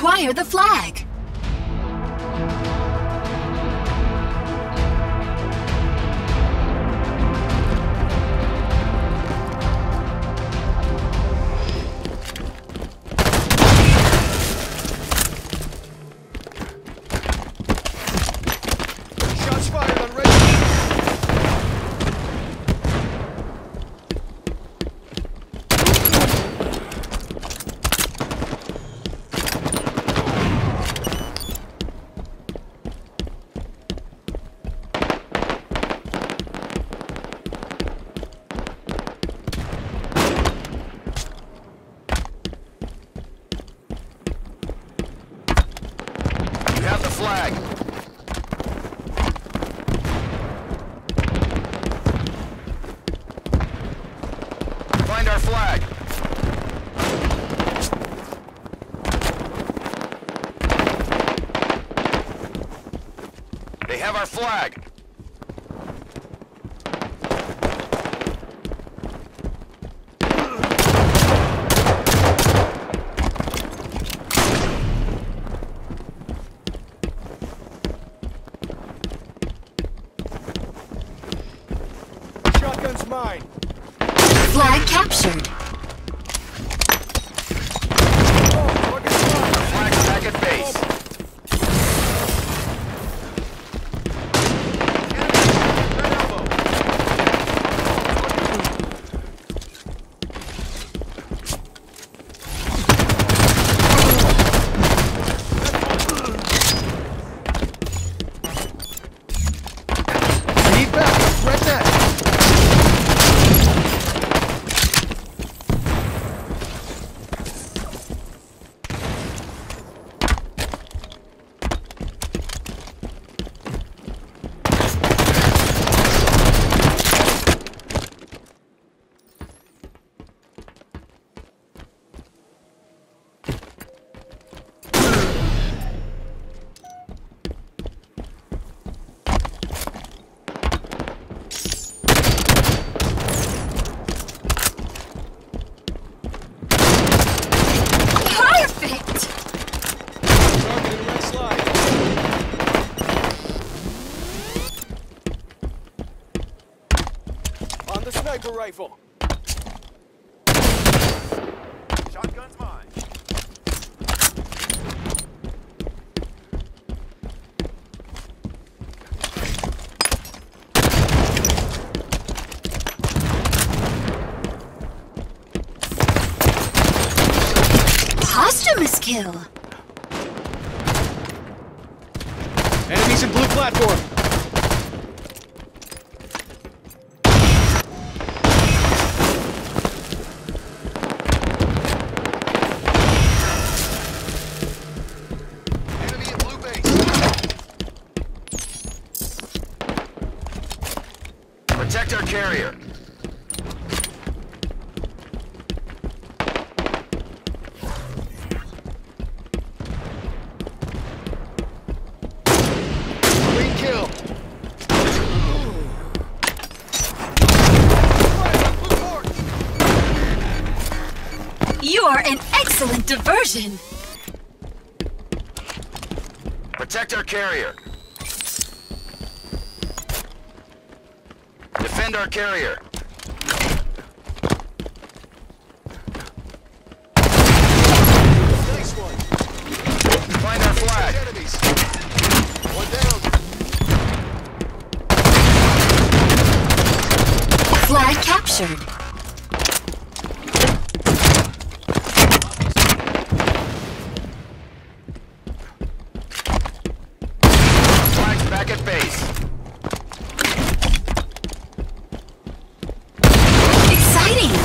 acquire the flag. Shots fired on red. You have the flag. Find our flag. They have our flag. Shotgun's mine. Flag captured. Flag's back at base. Red elbow. Need back. Red net. Perfect! Target in red slide. On the sniper rifle. Shotgun's mine. Posthumous kill. Enemies in blue platform. Enemy in blue base. Protect our carrier. Clean kill. You are an excellent diversion. Protect our carrier. Defend our carrier. Nice one. Find our flag. Enemies. One down. Flag captured. Flag's back at base. Exciting!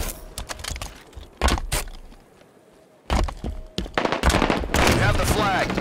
You have the flag.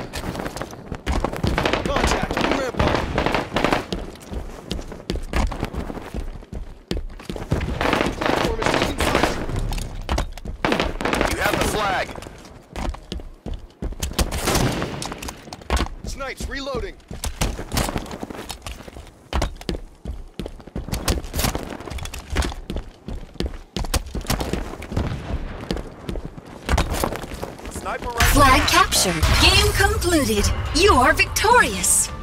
for right Flag now. captured. Game concluded. You are victorious.